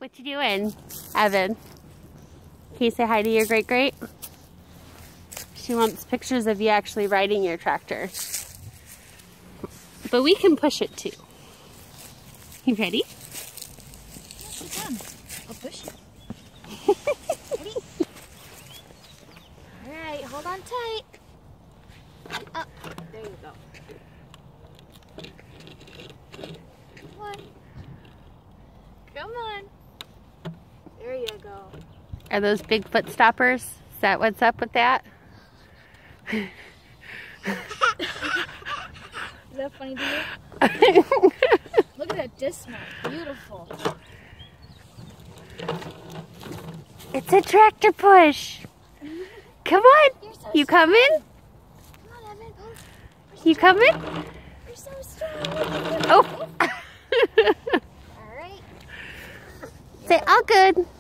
What you doing, Evan? Can you say hi to your great-great? She wants pictures of you actually riding your tractor. But we can push it too. You ready? Sit down. I'll push you. Ready? Alright, hold on tight. Up. There you go. Come on. Come on. There you go. Are those big foot stoppers? Is that what's up with that? Is that funny to you? Look at that dismount. Beautiful. It's a tractor push. Come on. You're so You strong. coming? Come on, Evan. You coming? You're so strong. Oh. Alright. Say all good.